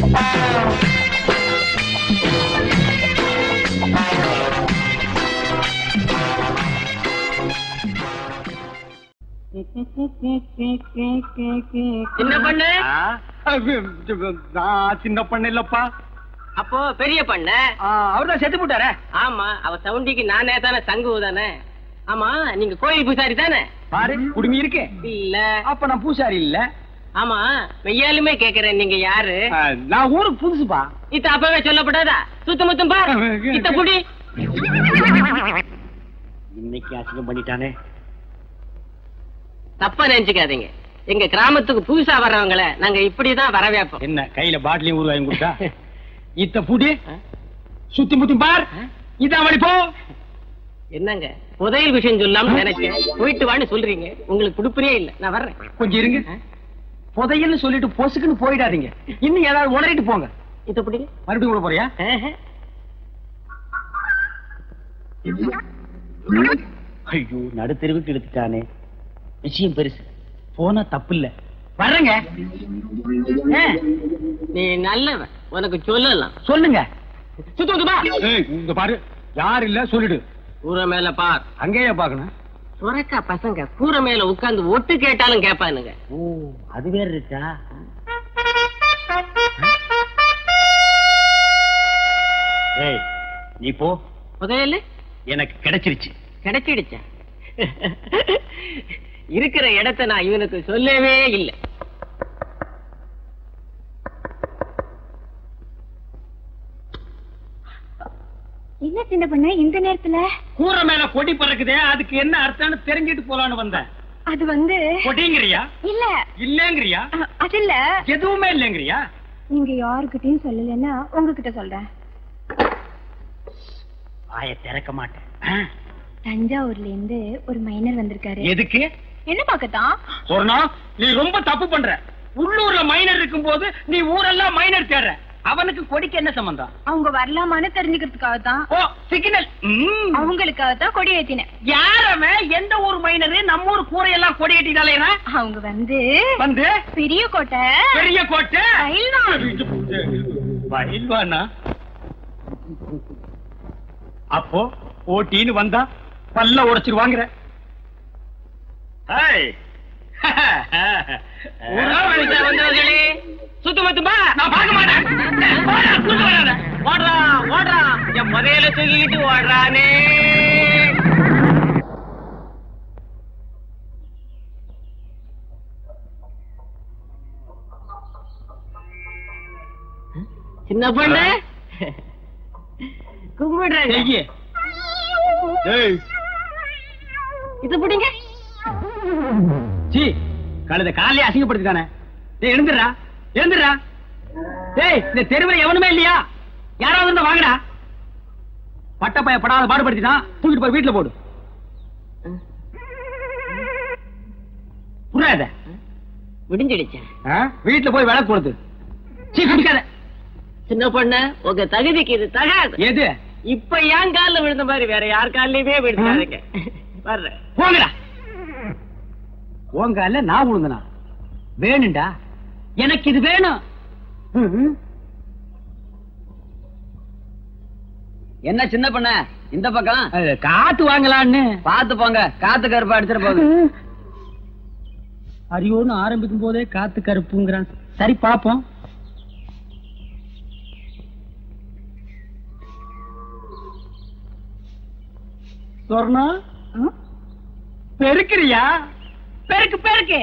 சின்ன பண்ணு சின்ன பண்ண இல்லப்பா. அப்போ பெரிய பண்ண அவர்தான் செத்து போட்டாரே. ஆமா, அவ சவுண்டிக்கு நானே தானே சங்கு தானே. ஆமா, நீங்க கோயில் பூசாரி தானே? பாரு குடுமி இருக்கு. இல்ல. அப்ப நான் பூசாரி இல்ல. ஆமா, மெய்யாலுமே கேக்குறேன், நீங்க யாரு? நான் ஊருக்கு புதுசுப்பா. இத்த அப்பவே சொல்லப்படாதா? சுத்த முத்தம் பாரு இத்த புடி. இன்னைக்கு அசிங்கம் பண்ணிட்டானே. தப்பா நினைச்சுக்காதீங்க, எங்க கிராமத்துக்கு புதுசா வர்றவங்களை நாங்க இப்படிதான் வரவேப்போம். என்ன கையில பாட்டிலையும் ஊறுகாயும் கொடுத்தா? இத்த புடி சுத்தி முத்தி பார். இதான் வழி போ. என்னங்க புதையல் விஷயம் சொல்லாம நினைச்சேன், போயிட்டு வான்னு சொல்றீங்க. உங்களுக்கு குடுப்பறே இல்ல, நான் வர்றேன். கொஞ்சம் இருங்க. புதையல்னு சொல்லிட்டு பொசுக்குன்னு போயிடாதீங்க. இன்னும் ஏதாவது உணரிட்டு போங்க. இத புடி. மறுபடியும் கூட போறியா? ஐயோ, நடுத்தெருவுக்கு எடுத்துட்டானே. விஷயம் பெருசு, போனா தப்பு இல்ல. வர்றங்க. நீ நல்லவன், உனக்கு சொல்லலாம். சொல்லுங்க. சுத்தமா இங்க பாரு, யார் இல்ல சொல்லிடு. கூரை மேல பார். அங்கேயே பாக்கணும். சுரக்கா பசங்க கூரை மேல உட்கார்ந்து ஒட்டு கேட்டாலும் கேட்பானுங்க. ஓ, அது வேற இருக்கா? ஏய், நீ போ. புதையல் எனக்கு கிடைச்சிருச்சு. கிடைச்சிடுச்சா? இருக்கிற இடத்தை நான் இவனுக்கு சொல்லவே இல்லை. என்ன சின்ன பண்ண இந்த நேரத்துல? கூரை மேல கொடி பறக்குதே, அதுக்கு என்ன அர்த்தம்னு தெரிஞ்சிட்டு போலான்னு வந்தேன். அது வந்து கொடிங்கிறியா? இல்ல இல்லங்கிறியா? அது இல்ல. எதுவுமே இல்லங்கிறியா? நீங்க யாருக்கிட்டையும் சொல்லலன்னா உங்ககிட்ட சொல்றேன். வாய திறக்க மாட்டேன். தஞ்சாவூர்ல இருந்து ஒரு மைனர் வந்திருக்காரு. எதுக்கு? என்ன பாக்கத்தான்? சொன்னா நீ ரொம்ப தப்பு பண்ற. உள்ளூர்ல மைனர் இருக்கும் போது நீ ஊரெல்லாம் மைனர் தேடுற. அவனுக்கு கொடிக்கு என்ன சம்பந்தம்? அவங்க வரலாமான்னு தெரிஞ்சுக்கிறதுக்காக தான். ஓ, சிக்னல். அவங்களுக்காக தான் கொடி ஏத்தினேன். யாரமே எந்த ஊர் மைனரு நம்ம ஊர் கூரையெல்லாம் கொடி ஏத்திட்டாலே? அவங்க வந்து பெரிய கோட்டை. பெரிய கோட்டை பயில்வானா? அப்போ போட்டின்னு வந்தா பல்ல உடைச்சிருவாங்கிற. வந்தவர்களே சுத்தமத்துமா, நான் பார்க்க மாட்டேன். ஓடுறா ஓடுறா, என் புதையல தூக்கிக்கிட்டு ஓடுறானே. சின்ன பொண்ணு கும்பிடுறாங்க. இது பிடிங்க. கழுத காலையே அசிங்கப்படுத்திட்டானே. எழுந்துடுறா எழுந்துடுறா. டேய், இந்த தெருவில் எவனுமே இல்லையா? யாராவது இருந்தா வாங்கடா. பட்டப்பைய படாத பாடுபடுத்திட்டான், தூக்கிட்டு போய் வீட்டுல போடு. புரியாத? விடிஞ்சிடுச்சேன். வீட்டுல போய் விளக்கு கொடுத்து குடிக்காத. சின்ன பொண்ணு, உங்க தகுதிக்கு இது தகாது. எது? இப்ப ஏன் காலில் விழுந்த மாதிரி வேற யார் காலிலுமே விழுந்தாருங்க. வர்றேன், போங்கடா. உங்க அல்ல நான் விழுந்தனா? வேணும்டா, எனக்கு இது வேணும். என்ன சின்ன பண்ண இந்த பக்கம்? காத்து வாங்கலான்னு. பாத்து போங்க, காத்து கருப்பா அடிச்சிட்டு போகுது. அரியோன்னு ஆரம்பிக்கும் போதே காத்து கருப்புங்கிறான். சரி பாப்போம். சொர்ணா, பெருக்கிறியா? பெருக்கு பெருக்கு.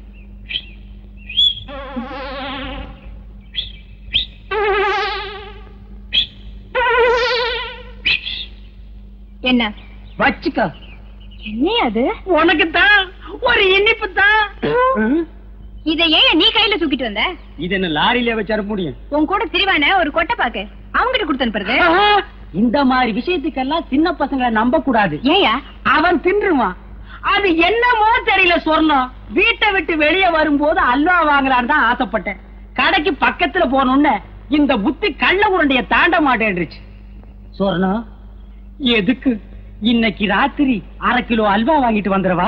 என்ன வச்சுக்க. என்ன அது? உனக்கு தான் ஒரு இனிப்பு தான். இதை ஏன் நீ கையில தூக்கிட்டு வந்த? இது என்ன லாரியில வச்சு அனுப்ப முடியும்? உன் கூட திரிவான ஒரு கொட்டை பாக்கு அவங்கிட்ட கொடுத்து அனுப்புறது. இந்த மாதிரி விஷயத்துக்கெல்லாம் சின்ன பசங்களை நம்ப கூடாது. ஏயா? அவன் தின்றுவான். அது என்னமோ தெரியல. சொர்ணம் வீட்டை விட்டு வெளியே வரும்போது அல்வா வாங்கலான்னு தான் ஆசைப்பட்டேன். கடைக்கு பக்கத்துல போனோன்னு இந்த புத்தி கள்ள உருண்டைய தாண்ட மாட்டேன்றுச்சு. சொர்ணம், எதுக்கு இன்னைக்கு ராத்திரி 1/2 கிலோ அல்வா வாங்கிட்டு வந்துடவா?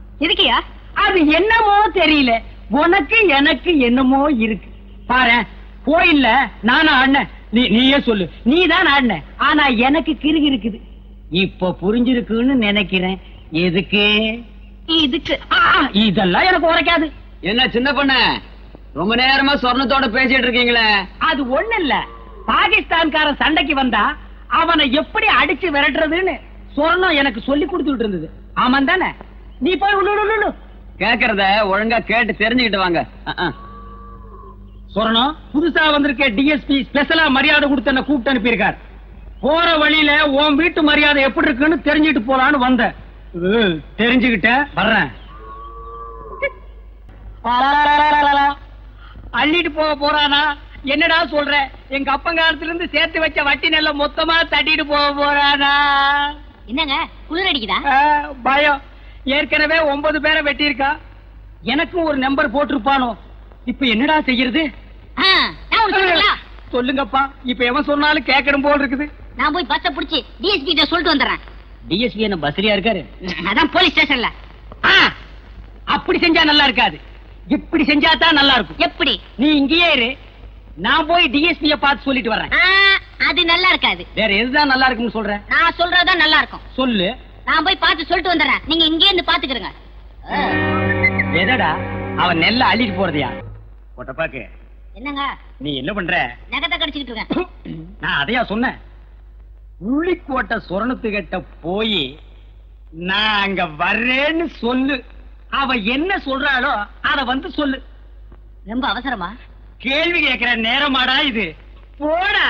எதுக்கியா? அது என்னமோ தெரியல. உனக்கு எனக்கு என்னமோ இருக்கு. பாரு, கோயில்ல நானா ஆடினேன்? நீயே சொல்லு. நீதான் ஆடின. ஆனா எனக்கு கிறுகி இருக்குது. இப்ப புரிஞ்சிருக்குன்னு நினைக்கிறேன். எதுக்கு? இதுக்கு. இதெல்லாம் எனக்கு உரைக்காது. என்ன சின்ன பொண்ண ரொம்ப நேரமா சொர்ணத்தோட பேசிட்டு இருக்கீங்களே? அது ஒண்ணு இல்ல. பாகிஸ்தான்காரன் சண்டைக்கு வந்தா அவனை எப்படி அடிச்சு விரட்டுறதுன்னு சொர்ணம் எனக்கு சொல்லி கொடுத்துட்டு இருந்தது. ஆமாம் தானே? நீ போய் உள்ளு. கேக்குறத ஒழுங்கா கேட்டு தெரிஞ்சுக்கிட்டு வாங்க. சொர்ணம், புதுசா வந்திருக்க டிஎஸ்பி ஸ்பெஷலா மரியாதை கொடுத்து என்ன கூப்பிட்டு அனுப்பியிருக்கார். போற வழியில உன் வீட்டு மரியாதை எப்படி இருக்குன்னு தெரிஞ்சுட்டு போலான்னு வந்த. தெரிஞ்சுக்கிட்ட வர்றேன். அள்ளிட்டு போக போறானா? என்னடா சொல்ற? எங்க அப்பங்காலத்துல இருந்து சேர்த்து வச்ச வட்டி நெல்ல மொத்தமா தட்டிட்டு போக போறானா? என்னங்க குளிர் அடிக்குதா? பயம். ஏற்கனவே 9 பேரை வெட்டியிருக்கா. எனக்கும் ஒரு நம்பர் போட்டிருப்பானோ. இப்ப என்னடா செய்யறது? சொல்லுங்கப்பா. இப்ப எவன் சொன்னாலும் கேட்கணும் போல் இருக்குது. நான் போய் பஸ்ஸ புடிச்சு டிஎஸ்பி கிட்ட சொல்லிட்டு வந்துடுறேன். டிஎஸ்பி என்ன பஸ்ரியா இருக்காரு? அதான் போலீஸ் ஸ்டேஷன்ல. அப்படி செஞ்சா நல்லா இருக்காது. இப்படி செஞ்சா தான் நல்லா இருக்கும். எப்படி? நீ இங்கேயே இரு. நான் போய் டிஎஸ்பிய பார்த்து சொல்லிட்டு வர்றேன். அது நல்லா இருக்காது. வேற எதுதான் நல்லா இருக்குன்னு சொல்றேன்? நான் சொல்றதுதான் நல்லா இருக்கும். சொல்லு. நான் போய் பார்த்து சொல்லிட்டு வந்துடுறேன். நீங்க இங்கே இருந்து பாத்துக்கிறங்க. எதடா அவன் நெல்ல அள்ளிட்டு போறதையா? ஒட்டப்பாக்கு, என்னங்க நீ என்ன பண்ற? நகத்தை கடிச்சுக்கிட்டு இருக்கேன். நான் அதையா சொன்னேன். உள்ளிக்கோட்டை சொரணத்துக்கிட்ட போய் நான் அங்க வர்றேன்னு சொல்லு. அவ என்ன சொல்றாளோ அத வந்து சொல்லு. ரொம்ப அவசரமா? கேள்வி கேட்கிற நேரமாடா இது. போடா.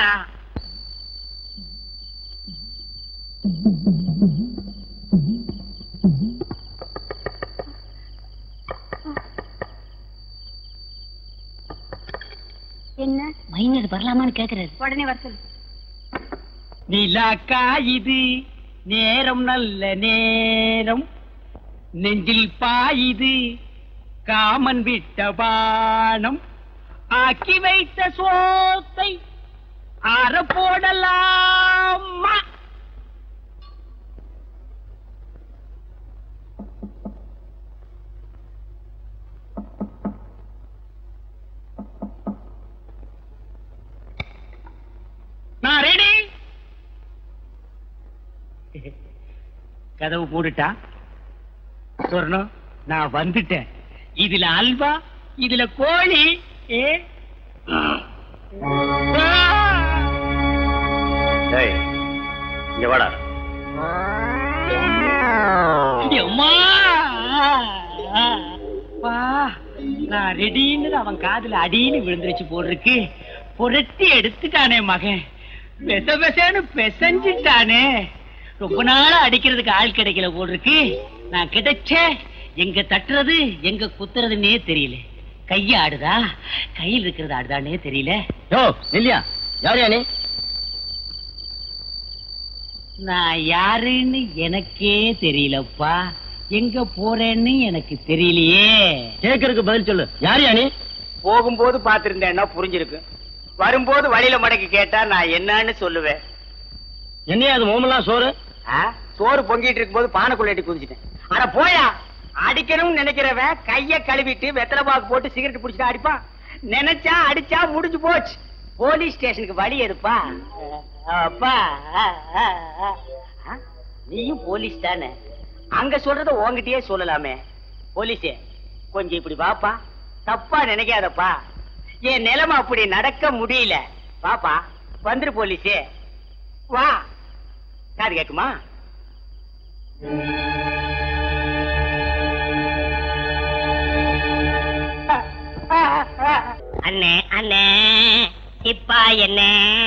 என்ன மைனர் வரலாமான்னு கேக்குறாரு. உடனே வர சொல்லு. நிலாக்கா இது நேரம் நல்ல நேரம், நெஞ்சில் பாயுது காமன் விட்ட பானம், ஆக்கி வைத்த சோத்தை ஆற போடலாமா? நான் ரெடி. கதவு போட்டுட்டா? சொர்ணம், நான் வந்துட்டேன். இதுல அல்வா, இதுல கோழி. இங்க வாடா. நான் ரெடின்னு அவன் காதுல அடின்னு விழுந்துருச்சு போடுறதுக்கு. புரட்டி எடுத்துட்டானே மகன். பெச பெசன்னு பெசஞ்சிட்டானே. ரொம்ப நாளா அடிக்கிறதுக்கு ஆள் கிடைக்கல போடுறதுக்கு. நான் கிடைச்ச எங்க தட்டுறது எங்க குத்துறதுன்னே தெரியல. கைய ஆடுதா கையில் இருக்கிறது ஆடுதானே தெரியல. இல்லையா? யார் யானே? நான் யாருன்னு எனக்கே தெரியலப்பா. எங்க போறேன்னு எனக்கு தெரியலையே. கேக்குறதுக்கு பதில் சொல்லு. யார் யானே? போகும்போது பாத்திருந்தேன்னா புரிஞ்சிருக்கு. வரும்போது வழியில மடக்கி கேட்டா நான் என்னன்னு சொல்லுவேன். என்னையா அது மோமெல்லாம் சோறு? சோறு பொங்கிட்டு இருக்கும் போது பானைக்குள்ள எட்டி குதிச்சிட்டேன். ஆனா போயா, அடிக்கணும்னு நினைக்கிறவன் கைய கழுவிட்டு வெத்தலை பாக்கு போட்டு சிகரெட் பிடிச்சிட்டு அடிப்பான். நினைச்சா அடிச்சா முடிஞ்சு போச்சு. போலீஸ் ஸ்டேஷனுக்கு வழி எடுப்பா. அப்பா, நீயும் போலீஸ் தானே? அங்க சொல்றத உங்ககிட்டயே சொல்லலாமே. போலீஸே, கொஞ்சம் இப்படி வாப்பா. தப்பா நினைக்காதப்பா. என் நிலைமை அப்படி நடக்க முடியல. பாப்பா, வந்துரு போலீஸே. வா. காது கேக்குமா? அண்ணே அண்ணே இப்பா என்ன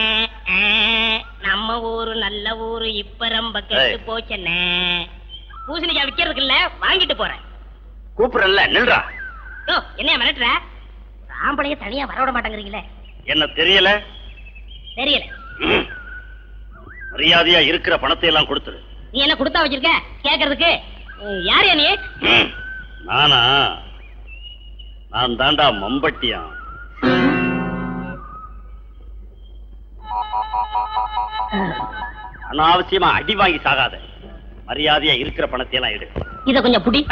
நம்ம ஊரு நல்ல ஊரு இப்ப ரொம்ப கெட்டு போச்சண்ணே. பூசணிக்காய் விக்கிறதுக்கு இல்ல, வாங்கிட்டு போறேன். கூப்பிடல நில்றா. என்ன மிரட்டுற? ஆம்பளைய தனியா வரவிட மாட்டேங்கிறீங்களே. என்ன தெரியல? தெரியல. மரியாதையா இருக்கிற பணத்தை எல்லாம் கொடுத்துரு. நீ என்ன கொடுத்தா வச்சிருக்க கேக்குறதுக்கு? யாரு நீ? நானா? நான் தாண்டா மம்பட்டியா. அனாவசியமா அடி வாங்கி சாகாத. மரியாதையா இருக்கிற பணத்தை எல்லாம் எடு. இத கொஞ்சம் புடி.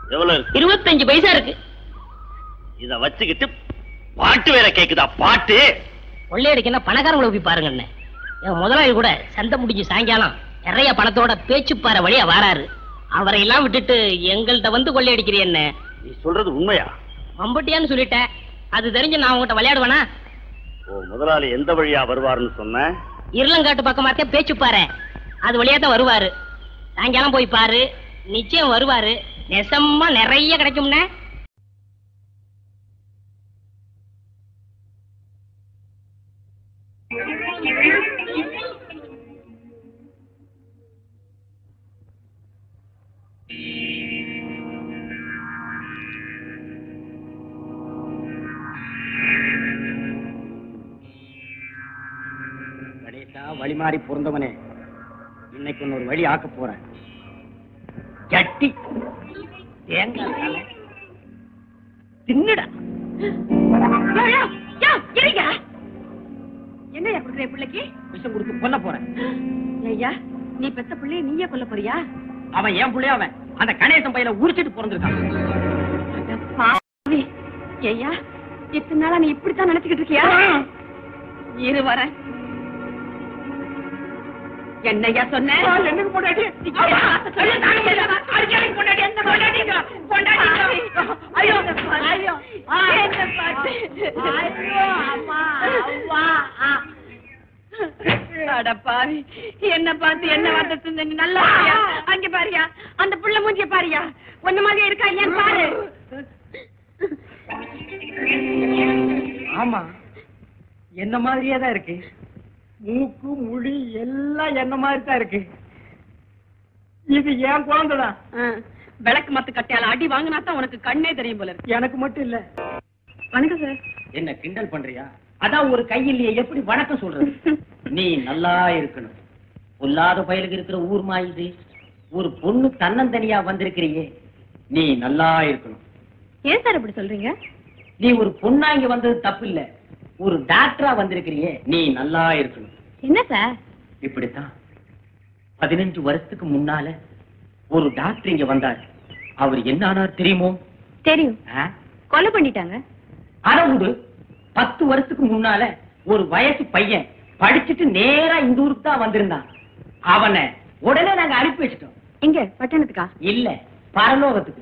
எவ்வளவு இருக்கு? 25 பைசா இருக்கு. இத வச்சுக்கிட்டு பாட்டு வேற கேக்குதா? பாட்டு கொள்ளையடிக்கு என்ன பணக்காரங்களை போய் பாருங்க. என் முதலாளி கூட சந்தை முடிஞ்சு சாயங்காலம் நிறைய பணத்தோட பேச்சுப்பாறை வழியா வராரு. அவரை எல்லாம் விட்டுட்டு எங்கள்கிட்ட வந்து கொள்ளையடிக்கிறீ என்ன? நீ சொல்றது உண்மையா? மம்பட்டியான்னு சொல்லிட்டேன். அது தெரிஞ்சு நான் உங்ககிட்ட விளையாடுவேனா? ஓ, முதலாளி எந்த வழியா வருவாருன்னு சொன்ன? இருளங்காட்டு பக்கமாத்தே பேச்சுப்பாறை, அது வழியா தான் வருவாரு. சாயங்காலம் போய் பாரு, நிச்சயம் வருவாரு. நெசமா நிறைய கிடைக்கும்னே. வழிமாறி பொருந்தவனே, இன்னைக்கு ஒரு வழி ஆக்க போறேன். சட்டி தேங்காய் தின்னுடா. என்னையா கொடுக்குற பிள்ளைக்கு விஷம் கொடுத்து கொல்ல போறேன். ஐயா, நீ பெத்த பிள்ளைய நீயே கொல்ல போறியா? அவன் ஏன் பிள்ளைய? அவன் அந்த கணேசன் பையில உரிச்சிட்டு பிறந்திருக்கான். ஐயா, இத்தனை நாளா நீ இப்படித்தான் நினைச்சுக்கிட்டு இருக்கியா? இரு வரேன். என்னையா சொன்ன? என்னக்கு பொண்டாட்டி? ஐயோ, அடப்பாவி, என்ன பார்த்து என்ன வார்த்தை சொன்ன? நீ நல்லா பாரியா? அங்க பாரியா, அந்த புள்ள மூஞ்சிய பாரியா, ஒன்ன மாதிரி இருக்கா இல்லையான்னு பாரு. ஆமா, என்ன மாதிரியே தான் இருக்கு. மூக்கு முடி எல்லாம் என்ன மாதிரி தான் இருக்கு. இது ஏன் குழந்தைதான். விளக்கு மத்து கட்டையால அடி வாங்கினா தான் உனக்கு கண்ணே தெரியும் போல இருக்கு. எனக்கு மட்டும் இல்ல. வணக்கம் சார். என்ன கிண்டல் பண்றியா? அதான் ஒரு கையிலேயே எப்படி வணக்கம் சொல்றது? நீ நல்லா இருக்கணும். பொல்லாத பயலுக்கு இருக்கிற ஊர்மா இது. ஒரு பொண்ணு தன்னந்தனியா வந்திருக்கிறியே, நீ நல்லா இருக்கணும். ஏன் சார் இப்படி சொல்றீங்க? நீ ஒரு பொண்ணா இங்க வந்தது தப்பு இல்ல. ஒரு டாக்டரா வந்திருக்கிறியே, நீ நல்லா இருக்கணும். என்ன சார்? இப்படித்தான் 15 வருஷத்துக்கு முன்னால ஒரு டாக்டர் இங்க வந்தார். அவர் என்ன ஆனார் தெரியுமோ? தெரியும். கொலை பண்ணிட்டாங்க. அறவுடு 10 வருஷத்துக்கு முன்னால ஒரு வயசு பையன் படிச்சுட்டு நேரா இந்த ஊருக்கு தான் வந்திருந்தான். அவனை உடனே நாங்க அனுப்பி வச்சிட்டோம். எங்க? பட்டணத்துக்கா? இல்ல, பரலோகத்துக்கு.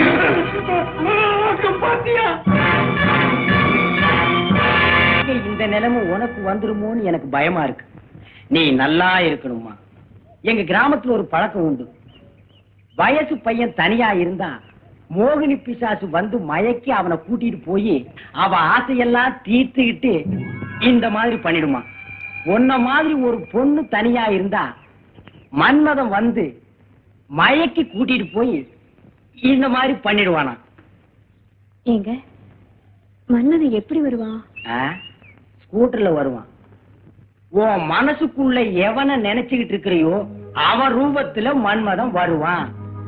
இந்த நிலைமை உனக்கு வந்துருமோன்னு எனக்கு பயமா இருக்கு. நீ நல்லா இருக்கணுமா? எங்க கிராமத்துல ஒரு பழக்கம் உண்டு. வயசு பையன் தனியா இருந்தா மோகினி பிசாசு வந்து மயக்கி அவனை கூட்டிட்டு போய் அவ ஆசையெல்லாம் தீர்த்துக்கிட்டு இந்த மாதிரி பண்ணிடுமா. உன்ன மாதிரி ஒரு பொண்ணு தனியா இருந்தா மன்மதன் வந்து மயக்கி கூட்டிட்டு போய் இந்த மாதிரி பண்ணிடுவானா. எங்க மன்மதன் எப்படி வருவான்? ஸ்கூட்டர்ல வருவான். உன் மனசுக்குள்ள எவனை நினைச்சுக்கிட்டு இருக்கிறியோ அவன் ரூபத்துல மன்மதன் வருவான்.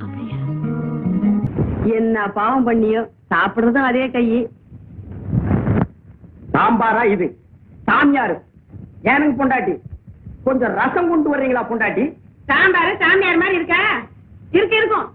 என்ன பாவம் பண்ணியோ, சாப்பிடுறதும் அதே கையி. சாம்பாரா இது? சாமியாரு எனக்கு பொண்டாட்டி. கொஞ்சம் ரசம் கொண்டு வர்றீங்களா பொண்டாட்டி? சாம்பாரு சாமியார் மாதிரி இருக்கா? இருக்கும்.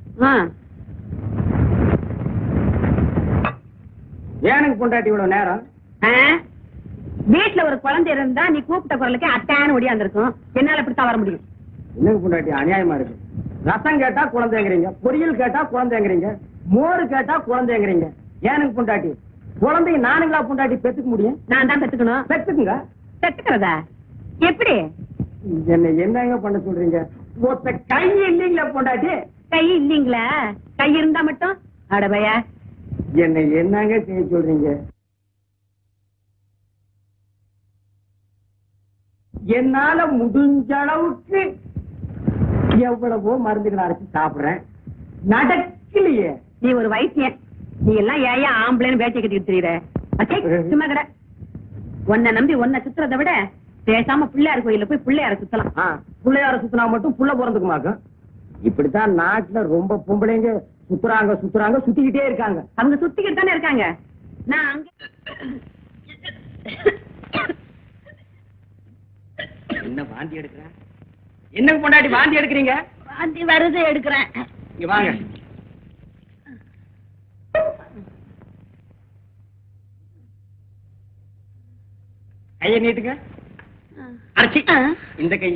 எனக்கு பொண்டாட்டி இவ்வளவு நேரம். வீட்டுல ஒரு குழந்தை இருந்தா நீ கூப்பிட்ட குரலுக்கு அட்டான்னு ஒடியாந்துருக்கும். என்னால இப்படித்தான் வர முடியும். எனக்கு பொண்டாட்டி அநியாயமா இருக்கு. ரசம் கேட்டா குழந்தைங்கிறீங்க, பொரியல் கேட்டா குழந்தைங்கிறீங்க, மோரு கேட்டா குழந்தைங்கிறீங்க. எனக்கு பொண்டாட்டி குழந்தைங்க நானுங்களா பொண்டாட்டி பெத்துக்க முடியும்? நான் தான் பெத்துக்கணும். பெத்துக்குங்க. பெத்துக்கிறதா எப்படி? என்ன என்னங்க பண்ண சொல்றீங்க? ஒத்த கை இல்லீங்களா பொண்டாட்டி? கை இல்லீங்களா? கை இருந்தா மட்டும் அடபையா என்ன என்னங்க செய்ய சொல்றீங்க? என்னால முடிஞ்ச அளவுக்கு எவ்வளவோ மருந்துகளை அரைச்சு சாப்பிடுறேன், நடக்கலையே. நீ ஒரு வைத்தியன், நீ எல்லாம் ஏயா ஆம்பளைன்னு வேட்டை கட்டிட்டு தெரியுற? சும்மா கடை. உன்னை நம்பி உன்னை சுத்துறதை விட பேசாம பிள்ளையார் கோயில போய் பிள்ளையார சுத்தலாம். பிள்ளையார சுத்தினா மட்டும் புள்ள பிறந்துக்குமாக்கும். இப்படித்தான் நாட்டுல ரொம்ப பொம்பளைங்க சுத்துறாங்க சுத்துறாங்க சுத்திக்கிட்டே இருக்காங்க. அவங்க சுத்திக்கிட்டு தானே இருக்காங்க. நான் அங்க என்ன வாந்தி எடுக்கிறேன்? என்ன பொண்டாட்டி வாந்தி எடுக்கிறீங்க? வாந்தி வருது எடுக்கிறேன். இங்க வாங்க. கையை நீட்டுங்க. அரைச்சி இந்த கை.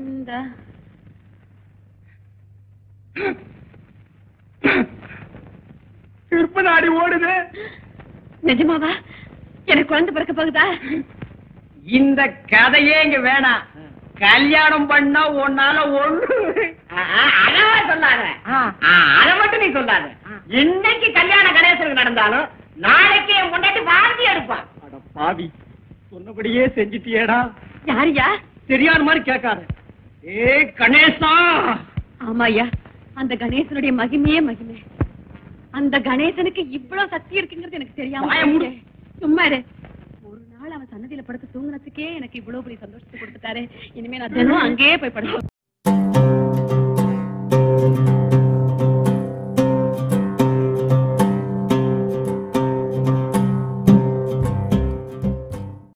திருப்ப நாடி ஓடுது. நிஜமாவா? எனக்கு குழந்தை பிறக்க போகுதா? இந்த கதையே இங்க வேணாம். கல்யாணம் பண்ணா உன்னால ஒண்ணு அழகா சொல்லாத. அத மட்டும் நீ சொல்லாத. இன்னைக்கு கல்யாண கணேசனுக்கு நடந்தாலும் நாளைக்கு என் பொண்டாட்டி வாந்தி எடுப்பான். அட பாவி, சொன்னபடியே செஞ்சிட்டியேடா. யாரியா? தெரியாத மாதிரி கேட்காத. ஏ கணேசா. ஆமாய்யா, அந்த கணேசனுடைய மகிமையே மகிமை. அந்த கணேசனுக்கு இவ்வளவு சக்தி இருக்குங்கிறது எனக்கு தெரியாம. சும்மா இரு. ஒரு நாள் அவன் சன்னதியில படுத்து தூங்குனதுக்கே எனக்கு இவ்வளவு பெரிய சந்தோஷத்தை கொடுத்துட்டாரு. இனிமே நான் தினம் அங்கேயே போய் படுத்து